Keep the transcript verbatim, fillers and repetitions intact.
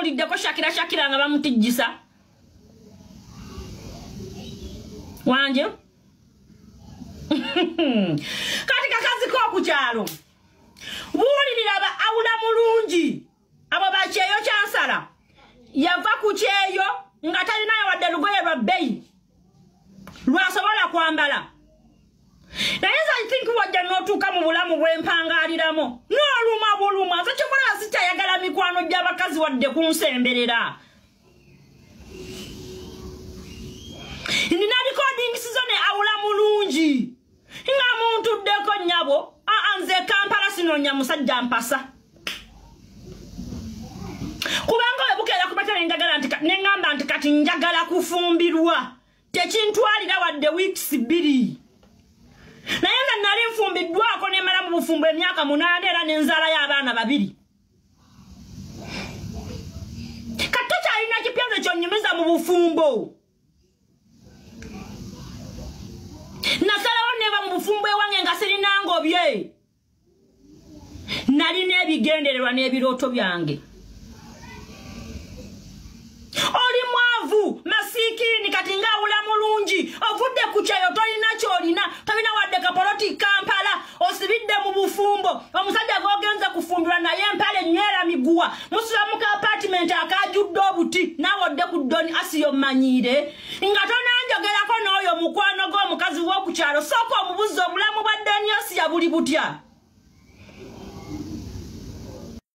wawuliddeko Shakira Shakira nga bamutijjisa wanje kati kakazi ko ku kyalo buulirira aba Awula mulungi abo bakyeyo kyansala yava ku kyeyo nga talinayo wadde lugoye lwa bbeyi lwasobola kwambala naye I think wajja n'otuuka mu bulamu bw'empangaliramo n'oluma buluma nze kyokola sikyayagala mikwano gy'abakazi wadde kunsemberera nina recording sizone Awula mulungi nga muntu ddeko nnyabo nze Kampala sinonya musajja mpasa kubanga webukeera kubatala njagala nti neŋŋamba nti kati njagala kufumbirwa tekintwalira wadde weeks bbiri naye nga nali nfumbiddwako nemala mu bufumbo emyaka munaana era n'enzaala y'abaana babiri kati tokyalina kipyazo kyonnyumiza mu bufumbo nasalawo neva mu bufumbo ewange nga sirina ngobye nalina ebigendererwa n'ebirooto byange oli mwavu masikini kati nga Awula mulungi ovudde ku kyeyo tolina kyolina tolina wadde kapoloti Kampala osibidde mu bufumbo omusajja gogenza kufumbirwa naye empale nywera miguwa musula muka apartment akajudde obuti nawe odde ku ddoni asiyo mmanyire nga tonanjogerako n'oyo mukwano gw'omukazi w'oku kyalo sooka omubuzi obulamu bwa ddoni asiya buli butya